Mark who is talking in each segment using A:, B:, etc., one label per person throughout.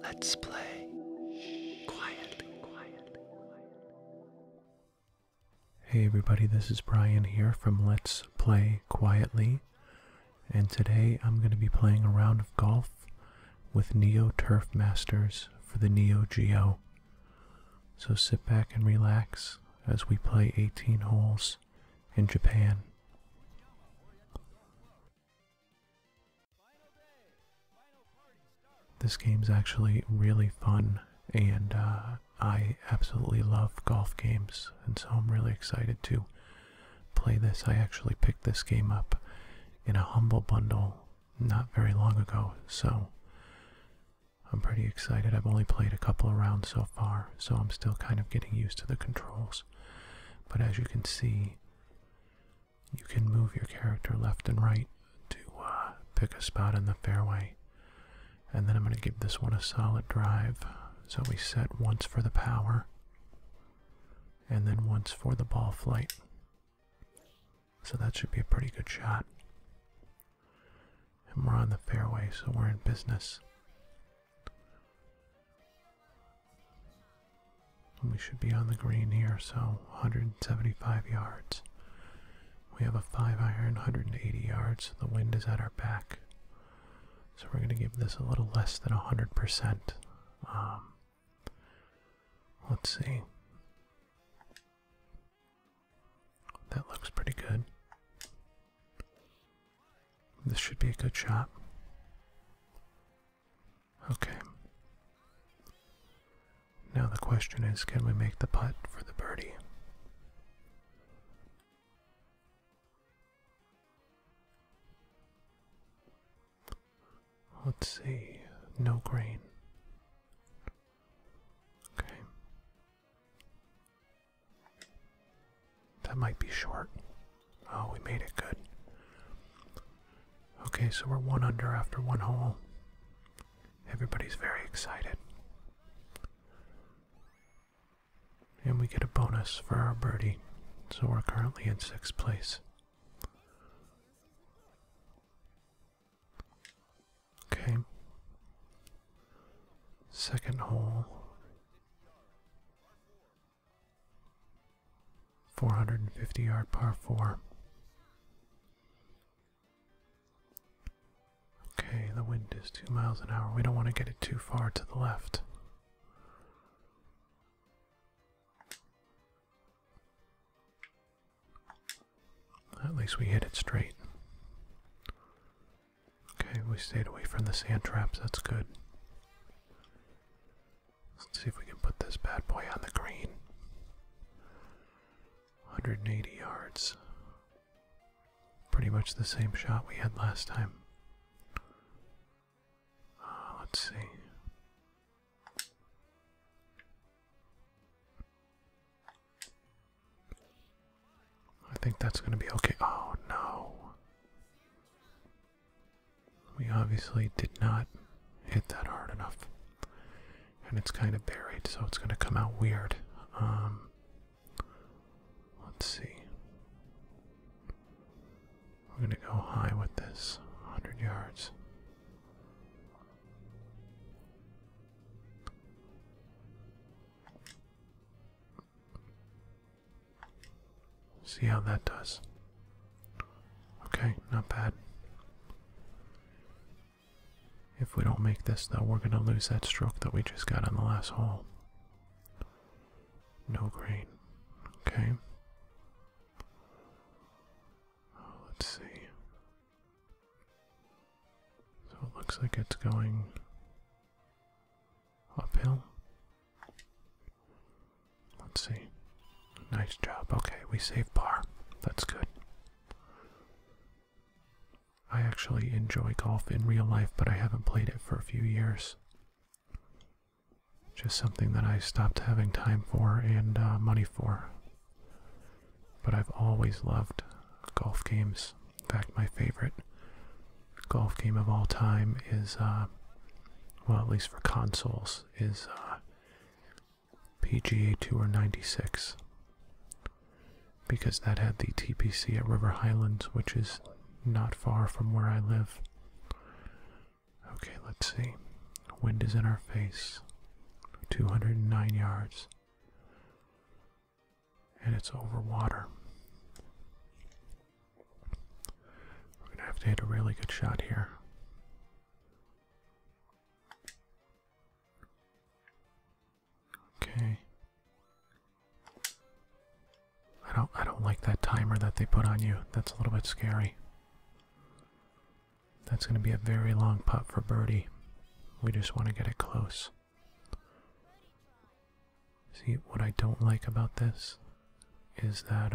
A: Let's play quietly. Hey everybody, this is Brian here from Let's Play Quietly, and today I'm going to be playing a round of golf with Neo Turf Masters for the Neo Geo. So sit back and relax as we play 18 holes in Japan. This game's actually really fun, and I absolutely love golf games, and so I'm really excited to play this. I actually picked this game up in a Humble Bundle not very long ago, so I'm pretty excited. I've only played a couple of rounds so far, so I'm still kind of getting used to the controls. But as you can see, you can move your character left and right to pick a spot in the fairway. And then I'm going to give this one a solid drive. So we set once for the power, and then once for the ball flight. So that should be a pretty good shot. And we're on the fairway, so we're in business. And we should be on the green here, so 175 yards. We have a 5-iron, 180 yards. The wind is at our back. So we're going to give this a little less than 100%. Let's see. That looks pretty good. This should be a good shot. Okay. Now the question is, can we make the putt for the birdie? Let's see, no green. Okay. That might be short. Oh, we made it good. Okay, so we're 1 under after 1 hole. Everybody's very excited. And we get a bonus for our birdie. So we're currently in 6th place. Okay. Second hole. 450-yard par 4. Okay, the wind is 2 miles an hour. We don't want to get it too far to the left. At least we hit it straight. Okay, we stayed away from the sand traps, that's good. Let's see if we can put this bad boy on the green. 180 yards. Pretty much the same shot we had last time. Let's see. I think that's going to be okay. Oh no. We obviously did not hit that hard enough. And it's kind of buried, so it's going to come out weird. Let's see. We're going to go high with this. 100 yards. See how that does. Okay, not bad. If we don't make this, though, we're going to lose that stroke that we just got on the last hole. No green. Okay. Let's see. So it looks like it's going uphill. Let's see. Nice job. Okay, we saved par. That's good. I actually enjoy golf in real life, but I haven't played it for a few years. Just something that I stopped having time for and money for. But I've always loved golf games. In fact, my favorite golf game of all time is, well, at least for consoles, is PGA Tour 96. Because that had the TPC at River Highlands, which is not far from where I live. Okay, let's see. Wind is in our face. 209 yards. And it's over water. We're going to have to hit a really good shot here. Okay. I don't like that timer that they put on you. That's a little bit scary. That's going to be a very long putt for birdie. We just want to get it close. See, what I don't like about this is that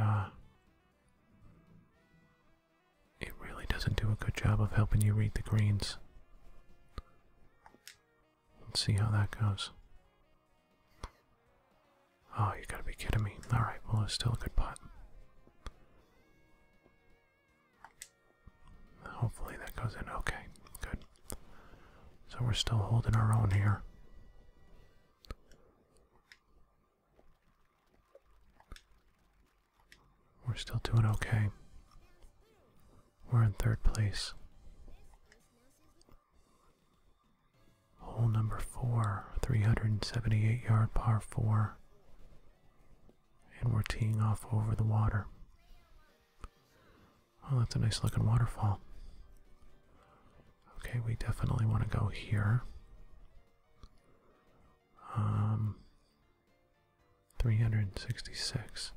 A: it really doesn't do a good job of helping you read the greens. Let's see how that goes. Oh, you gotta be kidding me. Alright, well, it's still a good putt. Hopefully that goes in. Okay, good. So we're still holding our own here. We're still doing okay. We're in third place. Hole number 4, 378-yard par 4. And we're teeing off over the water. Oh, that's a nice looking waterfall. Okay, we definitely want to go here. 366.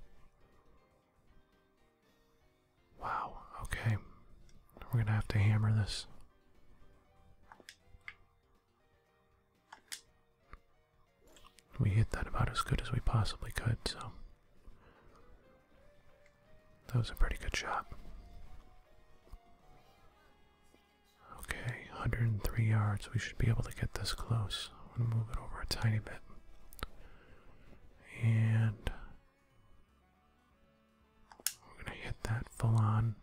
A: Wow, okay. We're gonna have to hammer this. We hit that about as good as we possibly could, so that was a pretty good shot. Okay, 103 yards. We should be able to get this close. I'm gonna move it over a tiny bit. And we're gonna hit that full on.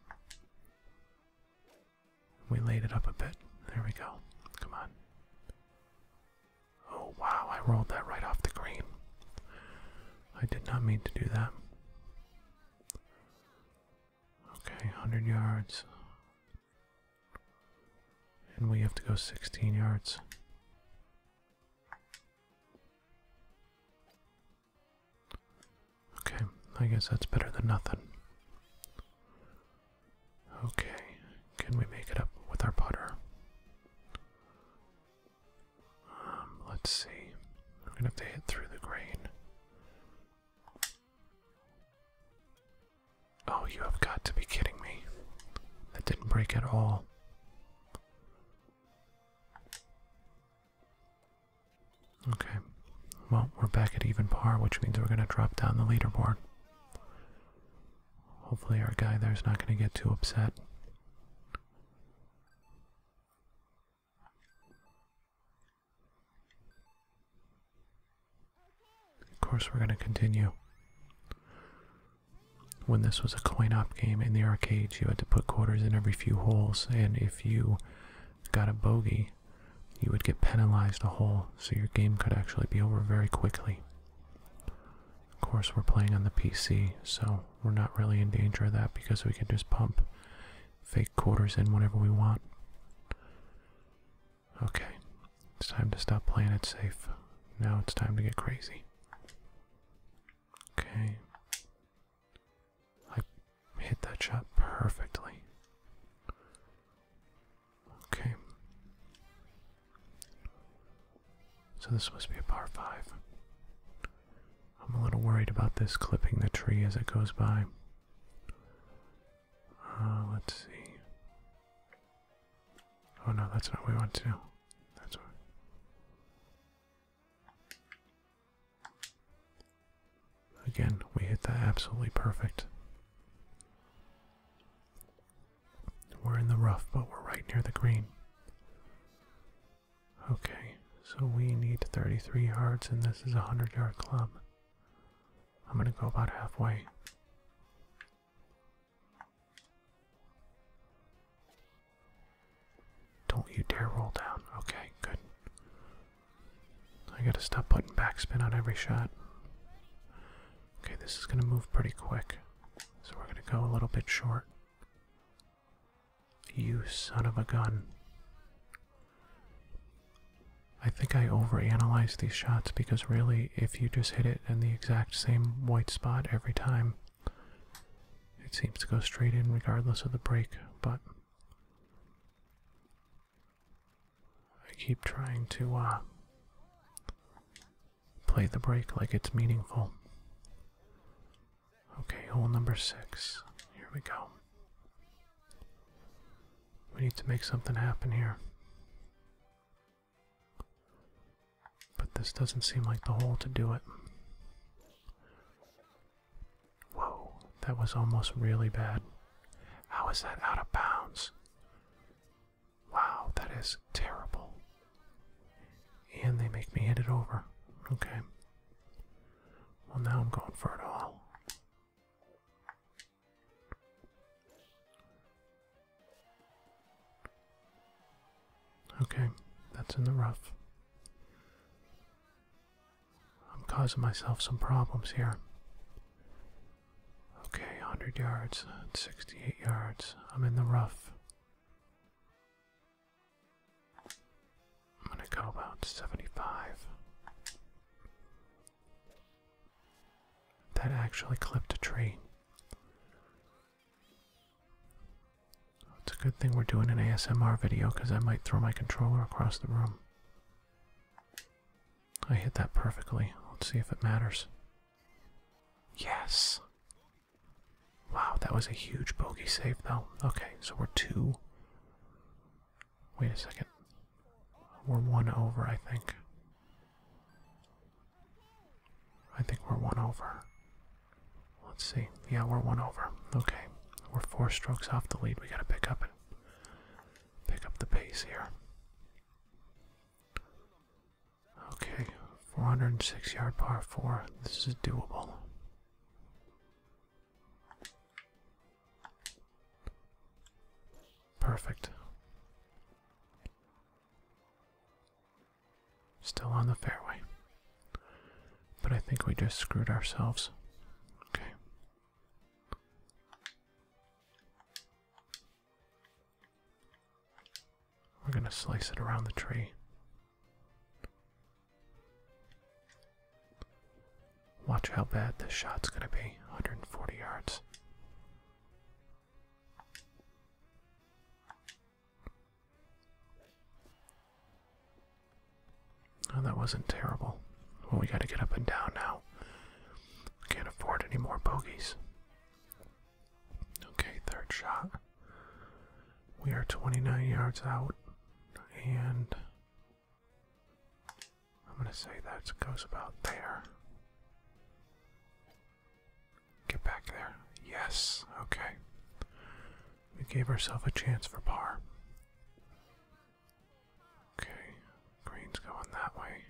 A: We laid it up a bit. There we go. Come on. Oh wow, I rolled that right off the green. I did not mean to do that. Okay, 100 yards. And we have to go 16 yards. Okay, I guess that's better than nothing. Okay, can we make it up with our putter? Let's see. We're gonna have to hit through the grain. Oh, you have got to be kidding me. That didn't break at all. Okay. Well, we're back at even par, which means we're going to drop down the leaderboard. Hopefully our guy there's not going to get too upset. Of course, we're going to continue. When this was a coin-op game in the arcades, you had to put quarters in every few holes, and if you got a bogey, you would get penalized a hole, so your game could actually be over very quickly. Of course, we're playing on the PC, so we're not really in danger of that because we can just pump fake quarters in whenever we want. Okay, it's time to stop playing it safe. Now it's time to get crazy. Okay. I hit that shot perfectly. Okay. So this must be a par 5. I'm a little worried about this clipping the tree as it goes by. Let's see. Oh no, that's not what we want to do. That's what. Again, we hit that absolutely perfect. We're in the rough, but we're right near the green. Okay, so we need 33 yards, and this is a 100-yard club. I'm gonna go about halfway. Don't you dare roll down. Okay, good. I gotta stop putting backspin on every shot. Okay, this is gonna move pretty quick, so we're gonna go a little bit short. You son of a gun. I think I overanalyze these shots because really, if you just hit it in the exact same white spot every time, it seems to go straight in regardless of the break, but I keep trying to play the break like it's meaningful. Okay, hole number 6. Here we go. We need to make something happen here. But this doesn't seem like the hole to do it. Whoa, that was almost really bad. How is that out of bounds? Wow, that is terrible. And they make me hit it over. Okay. Well, now I'm going for it all. Okay, that's in the rough. I'm causing myself some problems here. Okay, 100 yards, 68 yards. I'm in the rough. I'm gonna go about 75. That actually clipped a tree. It's a good thing we're doing an ASMR video because I might throw my controller across the room. I hit that perfectly. Let's see if it matters. Yes! Wow, that was a huge bogey save though. Okay, so we're 2. Wait a second. We're 1 over, I think. I think we're 1 over. Let's see. Yeah, we're 1 over. Okay. We're 4 strokes off the lead. We gotta pick up the pace here. Okay, 406 yard par 4. This is doable. Perfect. Still on the fairway. But I think we just screwed ourselves. Okay. We're gonna slice it around the tree. Watch how bad this shot's gonna be. 140 yards. Oh, that wasn't terrible. Well, we gotta get up and down now. Can't afford any more bogeys. Okay, 3rd shot. We are 29 yards out, and I'm gonna say that goes about there. Get back there. Yes, okay. We gave ourselves a chance for par. Okay, green's going that way.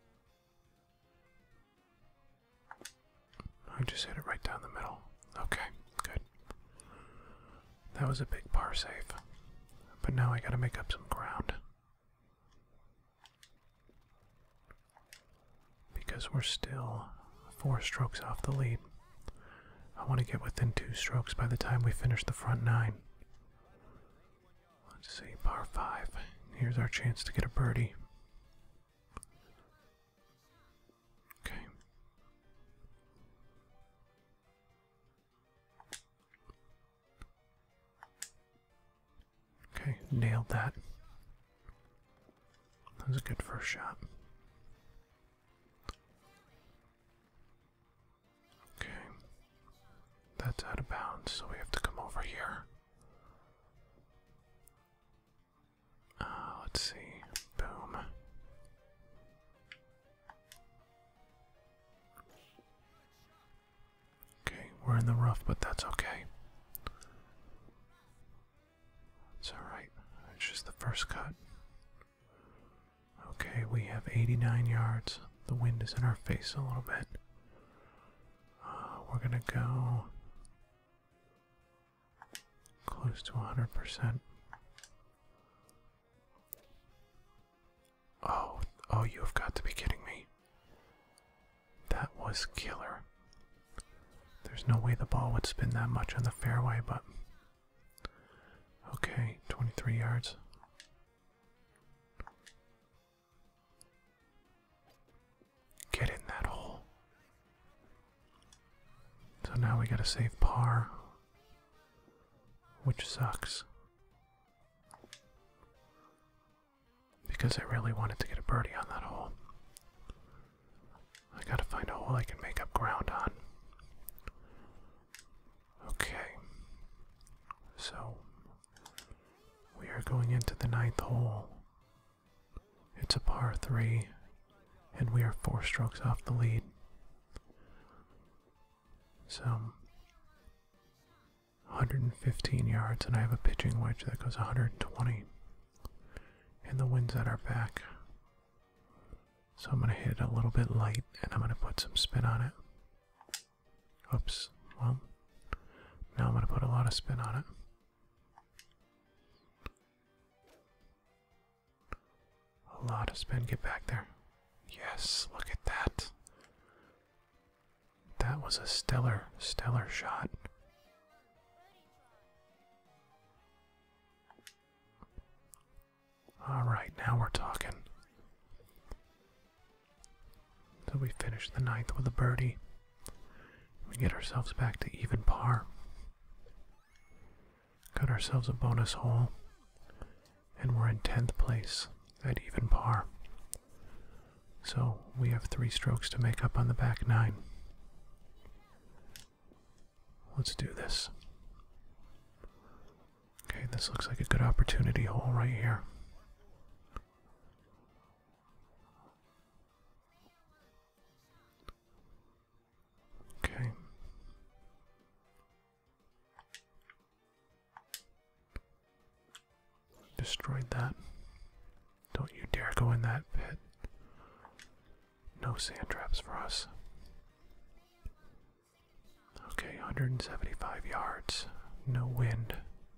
A: I just hit it right down the middle. Okay, good. That was a big par save. But now I gotta make up some ground. Because we're still 4 strokes off the lead. I want to get within 2 strokes by the time we finish the front 9. Let's see, par 5. Here's our chance to get a birdie. Okay. Okay, nailed that. That was a good first shot. Okay. That's out of bounds, so we have to come over here. Let's see. Boom. Okay, we're in the rough, but that's okay. It's alright. It's just the first cut. Okay, we have 89 yards. The wind is in our face a little bit. We're gonna go close to 100%. Oh, you have got to be kidding me. That was killer. There's no way the ball would spin that much on the fairway, but okay, 23 yards. now we gotta save par, which sucks. Because I really wanted to get a birdie on that hole. I gotta find a hole I can make up ground on. Okay. So, we are going into the 9th hole. It's a par 3, and we are 4 strokes off the lead. So, 115 yards, and I have a pitching wedge that goes 120. And the wind's at our back. So I'm going to hit it a little bit light, and I'm going to put some spin on it. Oops. Well, now I'm going to put a lot of spin on it. A lot of spin. Get back there. Yes, look at that. That was a stellar shot. Alright, now we're talking. So we finish the 9th with a birdie. We get ourselves back to even par. Got ourselves a bonus hole. And we're in 10th place at even par. So we have 3 strokes to make up on the back 9. Let's do this. Okay, this looks like a good opportunity hole right here. Okay. Destroyed that. Don't you dare go in that pit. No sand traps for us. Okay, 175 yards. No wind.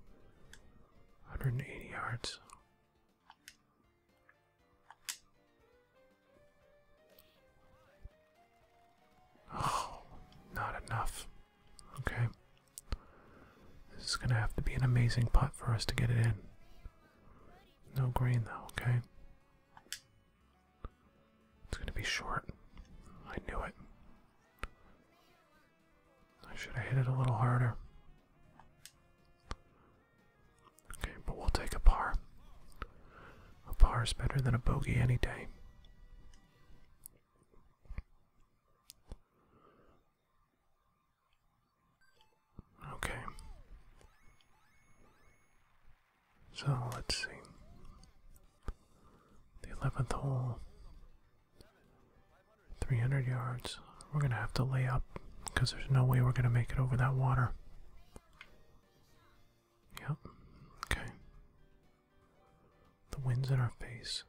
A: 180 yards. Oh, not enough. Okay. This is going to have to be an amazing putt for us to get it in. No green though, okay? It's going to be short. I knew it. I should have hit it a little harder. Okay, but we'll take a par. A par is better than a bogey any day. Okay. So let's see. The 11th hole. 300 yards. We're going to have to lay up because there's no way we're going to make it over that water. Yep. Okay. The wind's in our face.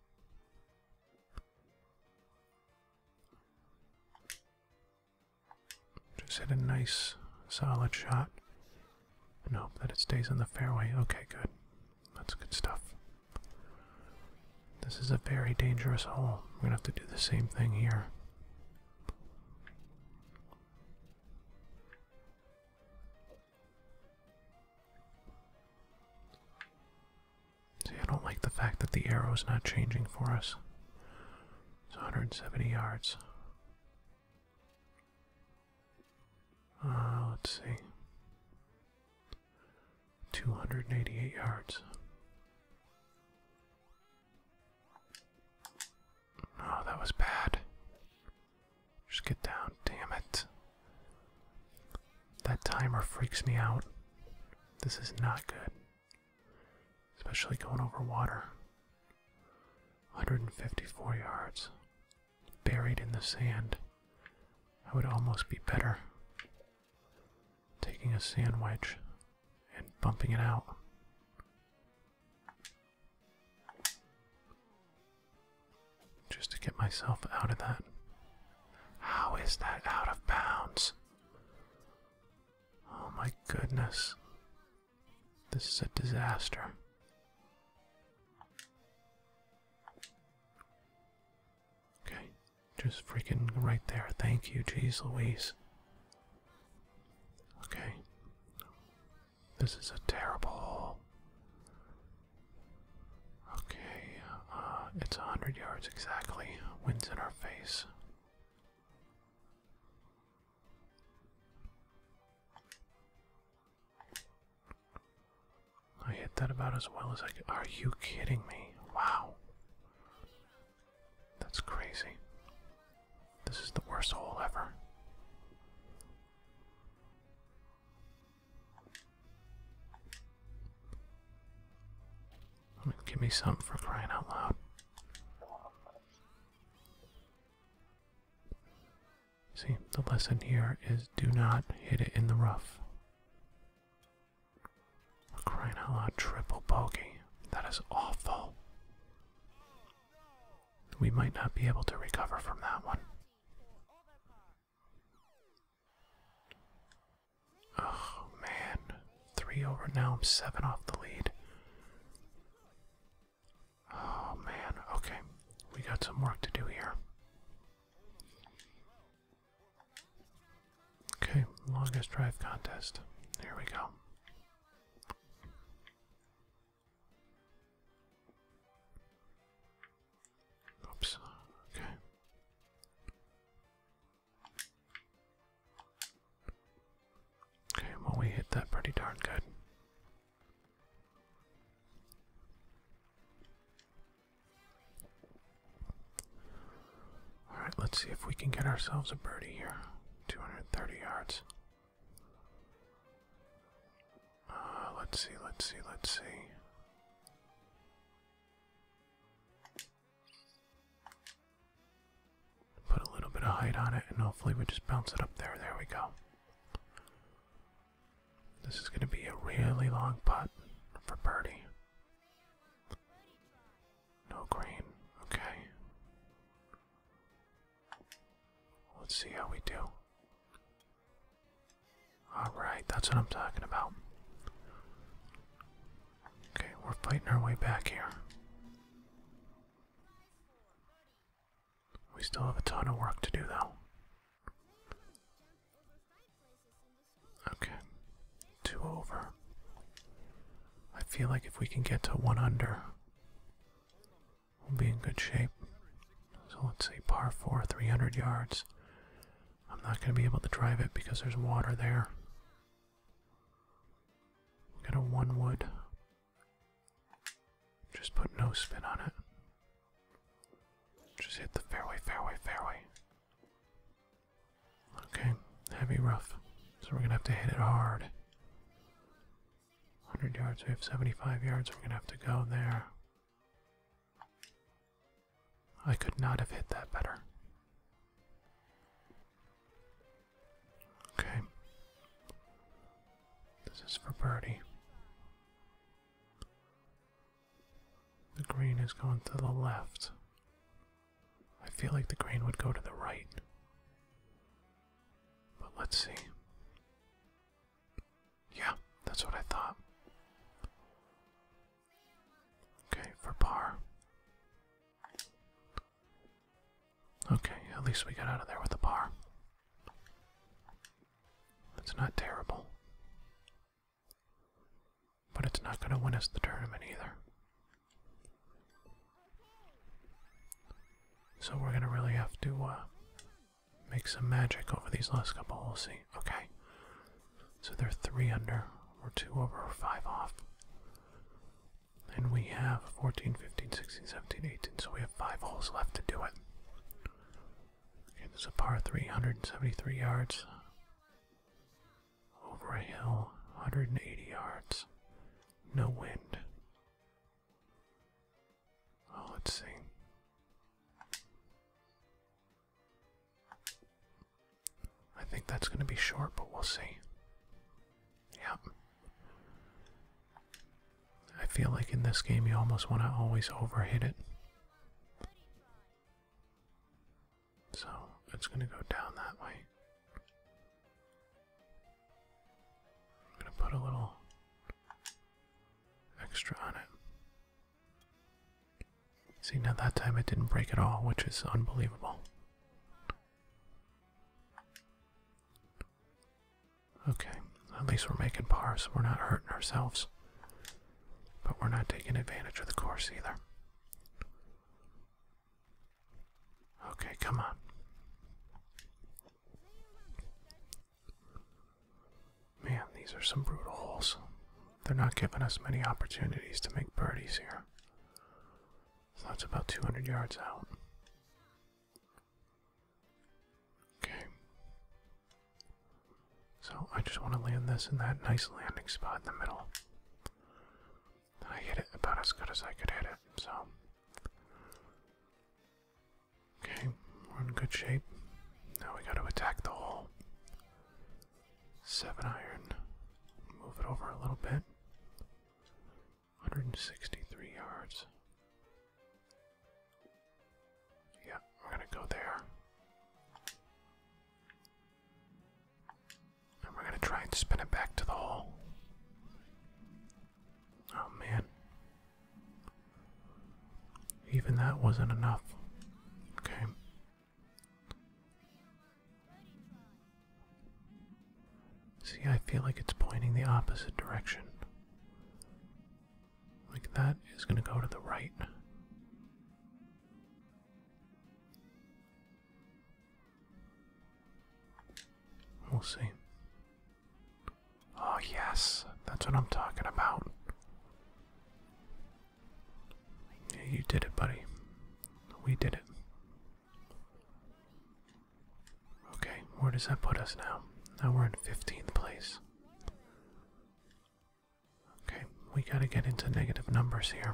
A: Just hit a nice, solid shot and hope that it stays in the fairway. Okay, good. That's good stuff. This is a very dangerous hole. We're going to have to do the same thing here. See, I don't like the fact that the arrow's not changing for us. It's 170 yards. Let's see. 288 yards. Oh, that was bad. Just get down, damn it. That timer freaks me out. This is not good. Especially going over water. 154 yards. Buried in the sand. I would almost be better taking a sand wedge and bumping it out. Just to get myself out of that. How is that out of bounds? Oh my goodness. This is a disaster. Okay, just freaking right there. Thank you, jeez Louise. Okay. This is a terrible hole. Okay, it's 100 yards exactly. Wind's in our face. that about as well as I could. Are you kidding me? Wow. That's crazy. This is the worst hole ever. Give me something for crying out loud. See, the lesson here is do not hit it in the rough. For crying out loud, triple bogey. That is awful. We might not be able to recover from that one. Oh man, 3 over now. I'm 7 off the lead. Oh man, okay. We got some work to do here. Okay, longest drive contest. Here we go. Oops. Okay. Okay, well, we hit that pretty darn good. Alright, let's see if we can get ourselves a birdie here. 230 yards. Let's see. Put a little bit of height on it and hopefully we just bounce it up there. There we go. This is going to be a really long putt for birdie. No green. Okay. Let's see how we do. Alright, that's what I'm talking about. Okay, we're fighting our way back here. We still have a ton of work to do though. Okay, 2 over. I feel like if we can get to 1 under, we'll be in good shape. So let's say par 4, 300 yards. I'm not going to be able to drive it because there's water there. Got a 1 wood. Just put no spin on it. Just hit the fairway, fairway, fairway. Okay, heavy rough. So we're going to have to hit it hard. 100 yards, we have 75 yards. We're going to have to go there. I could not have hit that better. Okay. This is for birdie. The green is going to the left. I feel like the green would go to the right. But let's see. Yeah, that's what I thought. Okay, for par. Okay, at least we got out of there with a par. It's not terrible. But it's not going to win us the tournament either. So we're going to really have to make some magic over these last couple holes. See, okay. So they're 3 under. We're 2 over or 5 off. And we have 14, 15, 16, 17, 18. So we have 5 holes left to do it. Okay, there's a par 3, 173 yards. Over a hill, 180 yards. No wind. Oh, let's see. I think that's going to be short, but we'll see. Yep. I feel like in this game you almost want to always overhit it. So it's going to go down that way. I'm going to put a little extra on it. See, now that time it didn't break at all, which is unbelievable. Okay, at least we're making pars. We're not hurting ourselves. But we're not taking advantage of the course either. Okay, come on. Man, these are some brutal holes. they're not giving us many opportunities to make birdies here. So that's about 200 yards out. Okay. So I just want to land this in that nice landing spot in the middle. I hit it about as good as I could hit it, so. Okay, we're in good shape. Now we got to attack the hole. 7 iron. Move it over a little bit. 163 yards. Yeah, we're gonna go there. And we're gonna try and spin it back to the hole. Oh man. Even that wasn't enough. Okay. See, I feel like it's pointing the opposite direction. Like that is going to go to the right. We'll see. Oh yes, that's what I'm talking about. Yeah, you did it, buddy. We did it. Okay, where does that put us now? Now we're in 15th place. Okay, we gotta get into negative numbers here.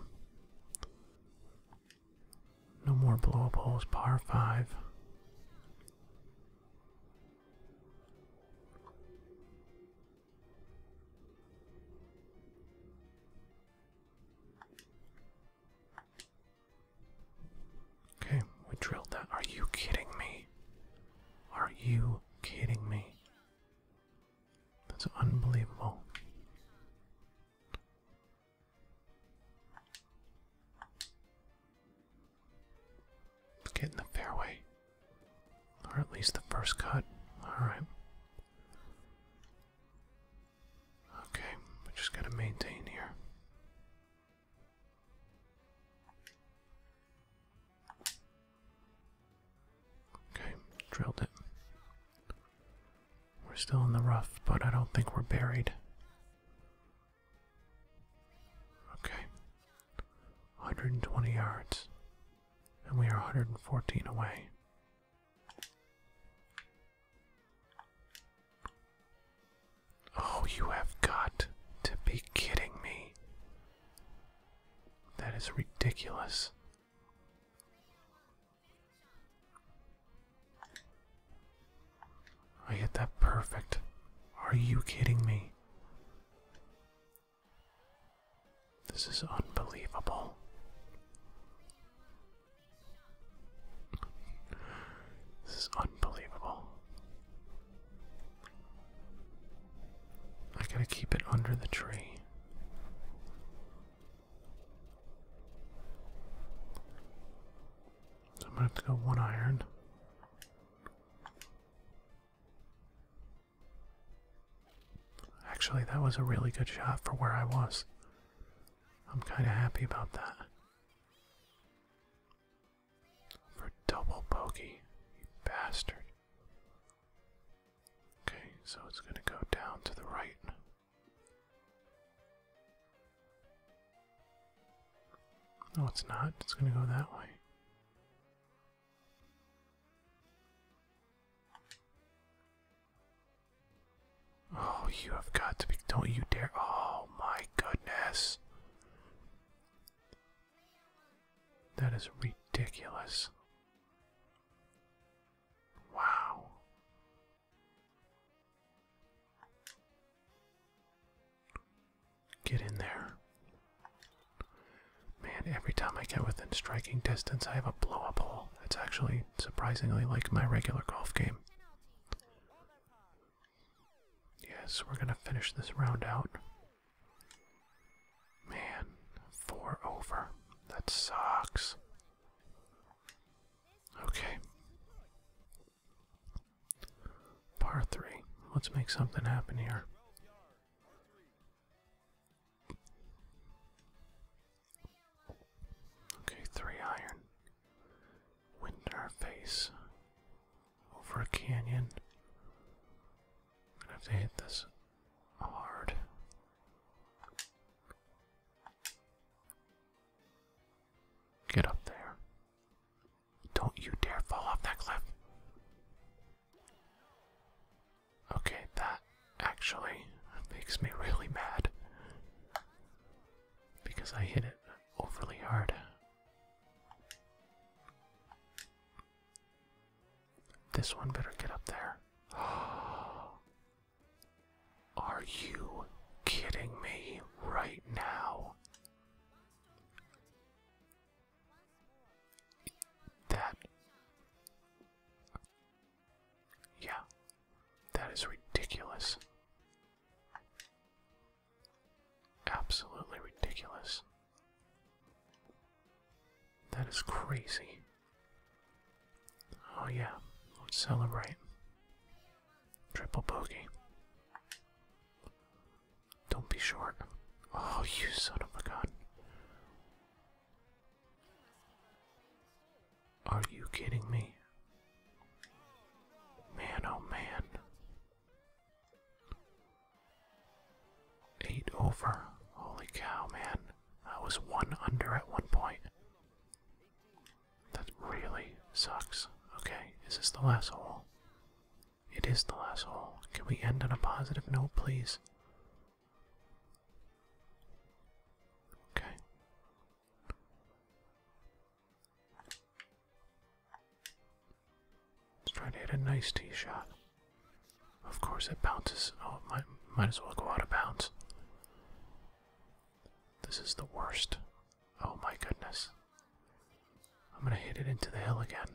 A: No more blow-up holes, par 5. Okay, we drilled that. Are you kidding me? Are you kidding me? That's unbelievable. Let's get in the fairway. Or at least the first cut. Alright. Okay, we just gotta maintain here. Okay, drilled it. We're still in the rough, but I don't think we're buried. Okay. 120 yards. And we are 114 away. Oh, you have got to be kidding me. That is ridiculous. I hit that perfect. Are you kidding me? This is unbelievable. This is unbelievable. I gotta keep it under the tree. So I'm gonna have to go 1 iron. Actually, that was a really good shot for where I was. I'm kind of happy about that. For double bogey, you bastard. Okay, so it's going to go down to the right. No, it's not. It's going to go that way. Oh, you have got to be. Don't you dare. Oh my goodness. That is ridiculous. Wow. Get in there. Man, every time I get within striking distance, I have a blow up hole. It's actually surprisingly like my regular golf game. Yes, we're gonna finish this round out. Man, 4 over. That sucks. Okay. Par 3. Let's make something happen here. Okay, 3 iron. Wind in our face. Over a canyon. I'm gonna have to hit this hard. you dare fall off that cliff. Okay, that actually makes me really mad. Because I hit it overly hard. This one better get up there. Are you kidding me right now? That. Yeah, that is ridiculous. Absolutely ridiculous. That is crazy. Oh, yeah, let's celebrate. Triple bogey. Don't be short. Oh, you son of a gun. Are you kidding me? Man, oh man. 8 over. Holy cow, man. I was 1 under at one point. That really sucks. Okay, is this the last hole? It is the last hole. Can we end on a positive note, please? Okay. Let's try to hit a nice tee shot. Of course it bounces. Oh, it might as well go out of bounds. This is the worst. Oh my goodness. I'm gonna hit it into the hill again.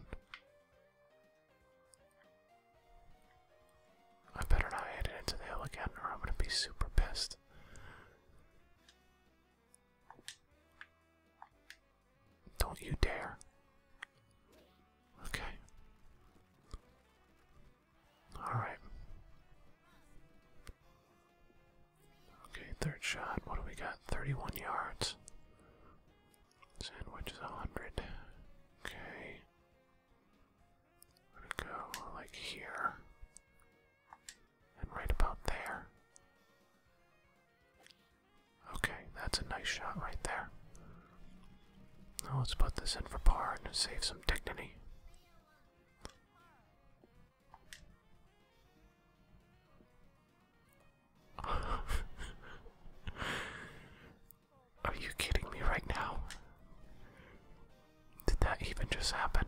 A: I better not hit it into the hill again or I'm gonna be super pissed. Don't you dare. Okay. Alright. Okay, third shot. What do we got? 31 yards. Sandwich is 100. Okay. I'm gonna go like here. And right about there. Okay, that's a nice shot right there. Now let's put this in for par and save some dignity. Are you kidding me right now? Did that even just happen?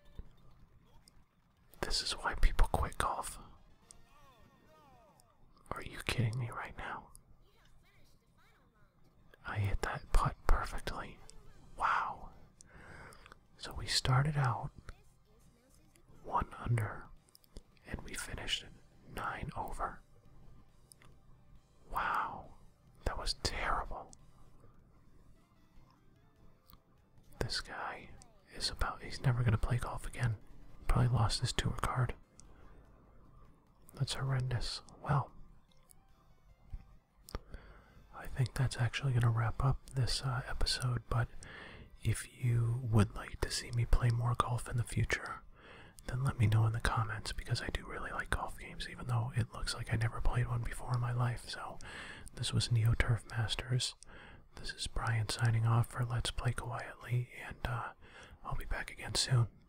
A: This is why people quit golf. Are you kidding me right now? I hit that putt perfectly. Wow. So we started out 1 under and we finished 9 over. Wow. That was terrible. This guy is he's never going to play golf again. Probably lost his tour card. That's horrendous. Well, I think that's actually going to wrap up this episode, but if you would like to see me play more golf in the future, then let me know in the comments, because I do really like golf games, even though it looks like I never played one before in my life. So, this was Neo Turf Masters. This is Brian signing off for Let's Play Quietly, and I'll be back again soon.